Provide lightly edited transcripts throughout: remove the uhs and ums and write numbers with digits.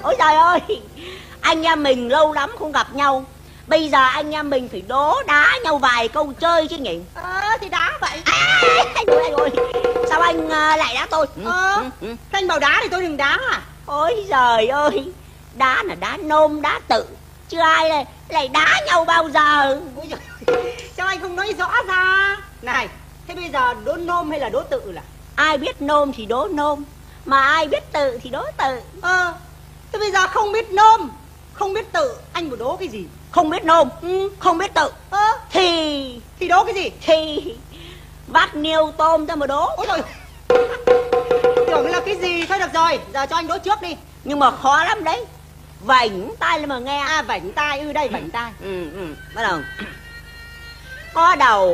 Ôi trời ơi, anh em mình lâu lắm không gặp nhau, bây giờ anh em mình phải đố đá nhau vài câu chơi chứ nhỉ? Thì đá vậy. Anh ơi, sao anh lại đá tôi? Anh bảo đá thì tôi đừng đá à? Ôi giời ơi, đá là đá nôm đá tự, chứ ai lại đá nhau bao giờ. Ôi giời, sao anh không nói rõ ra? Này, thế bây giờ đố nôm hay là đố tự là? Ai biết nôm thì đố nôm, mà ai biết tự thì đố tự. Thế bây giờ không biết nôm, không biết tự, anh muốn đố cái gì? Không biết nôm, không biết tự, thì đố cái gì? Thì vắt niêu tôm ra mà đố. Ôi trời, tưởng là cái gì. Thôi được rồi, giờ cho anh đố trước đi. Nhưng mà khó lắm đấy, vảnh tai lên mà nghe. Vảnh tai, đây vảnh tai. Bắt đầu. Có đầu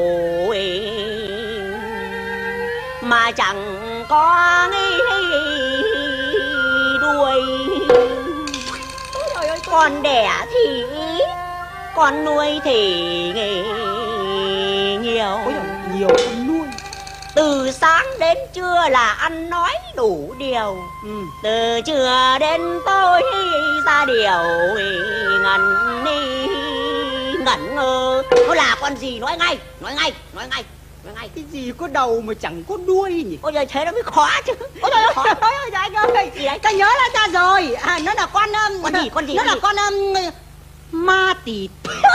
mà chẳng có đuôi, con đẻ thì con nuôi thì nhiều. Nhiều con nuôi. Từ sáng đến trưa là ăn nói đủ điều, từ trưa đến tối ra điều ngẩn ngơ. Nó là con gì nói ngay. Cái gì có đầu mà chẳng có đuôi nhỉ? Ôi giời, thế nó mới khó chứ. Ôi trời ơi, anh ơi, gì đấy? Ta nhớ ra rồi. Nó là con gì? Nó là con ma tịt.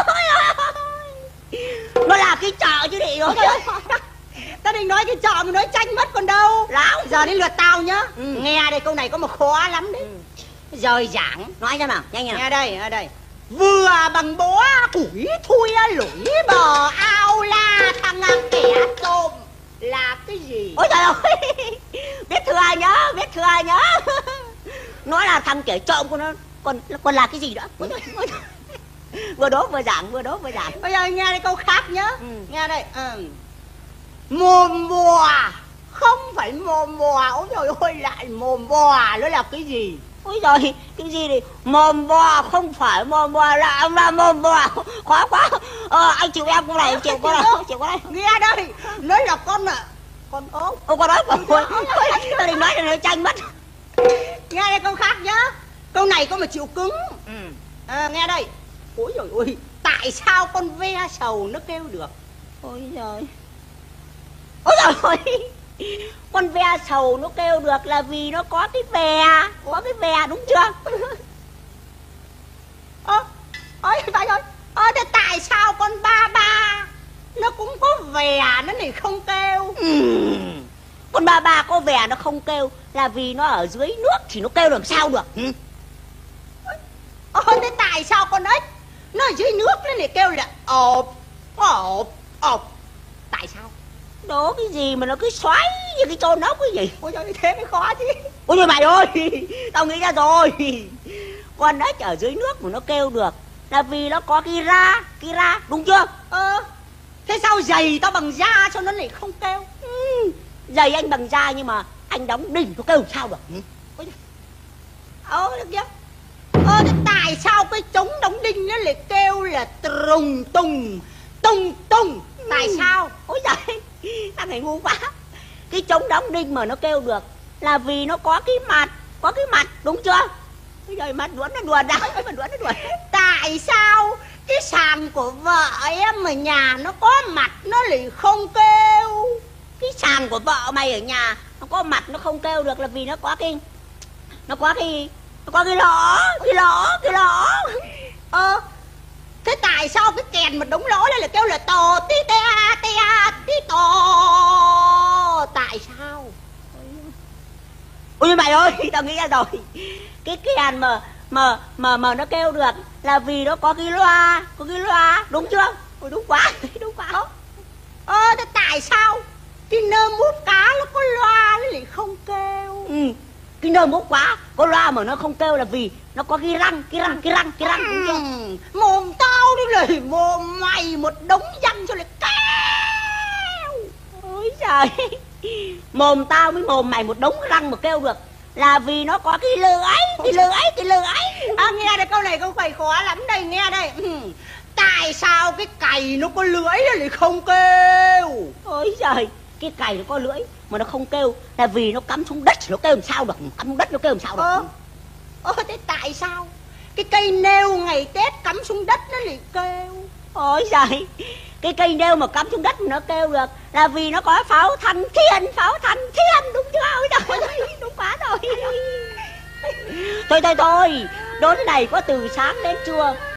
Nó là cái chợ chứ đi rồi. Ta định nói cái chợ mà nói tranh mất còn đâu. Láo. Giờ đến lượt tao nhá. Nghe đây, câu này có một khó lắm đấy. Rời giảng. Nói cho nào, nhanh nào. Nghe đây. Vừa bằng bó củi thui lủi bờ ao la thằng kẻ trộm là cái gì? Ôi trời ơi, biết thừa nhớ. Nó là thằng kẻ trộm của nó, còn là cái gì nữa? Vừa đố vừa giảng. Bây giờ nghe đây câu khác nhá. Nghe đây. Mồm bò, không phải mồm bò. Ôi trời ơi, lại mồm bò, nó là cái gì? Ôi giời, cái gì đi? Mồm bò, không phải mồm bò, là mồm bò. Khó quá. Anh chịu em con này, chịu con này. Nghe đây, nó là con ốm. Con nói rồi. Tao định nói là nó tranh mất. Nghe đây câu khác nhá. Câu này có mà chịu cứng. Nghe đây. Ôi trời ơi, tại sao con ve sầu nó kêu được? Ôi trời ơi, con ve sầu nó kêu được là vì nó có cái ve, đúng chưa? Ôi phải rồi. Thế tại sao con ba nó cũng có ve nó này không kêu? Con ba có ve nó không kêu là vì nó ở dưới nước thì nó kêu làm sao được? Thế tại sao con ếch nó ở dưới nước nó này kêu là ộp? Tại sao? Đố cái gì mà nó cứ xoáy như cái chôn ốc cái gì? Ôi trời, thế mới khó chứ. Ôi trời mày ơi, tao nghĩ ra rồi. Con ếch ở dưới nước mà nó kêu được là vì nó có cái ra, đúng chưa? Thế sao giày tao bằng da cho nó lại không kêu? Giày anh bằng da nhưng mà anh đóng đinh nó kêu sao được? Được chưa? Thế tại sao cái trống đóng đinh nó lại kêu là trùng tùng? Tại sao? Ôi giời, thằng này ngu quá. Cái trống đóng đinh mà nó kêu được là vì nó có cái mặt, đúng chưa? Ôi giời, mặt đuốn nó đùa ra. Tại sao cái sàn của vợ em ở nhà nó có mặt nó lại không kêu? Cái sàn của vợ mày ở nhà nó có mặt nó không kêu được là vì nó có cái lõ. Thế tại sao cái kèn một đống lỗ đây là kêu là tò tí tò? Tại sao? Ôi mày ơi, tao nghĩ ra rồi. Cái kèn mà nó kêu được là vì nó có cái loa, đúng chưa? Ôi đúng quá. Thế tại sao cái nơ mút cá nó có loa nó lại không kêu? Cái nơ mút quá có loa mà nó không kêu là vì nó có cái răng, đúng chưa? Mồm tao đi lời mồm mày một đống răng cho lại kêu. Ôi trời, mồm tao với mồm mày một đống răng mà kêu được là vì nó có cái lưỡi. Nghe đây, câu này không phải khó lắm đây, nghe đây. Tại sao cái cày nó có lưỡi nó lại không kêu? Ôi trời, cái cày nó có lưỡi mà nó không kêu là vì nó cắm xuống đất thì nó kêu làm sao được? Cắm xuống đất nó kêu làm sao được? Thế tại sao cái cây nêu ngày Tết cắm xuống đất nó lại kêu? Ôi giời, cái cây nêu mà cắm xuống đất nó kêu được là vì nó có pháo thanh thiên, đúng chưa? Ôi trời ơi, đúng quá rồi. Thôi, đốn này có từ sáng đến trưa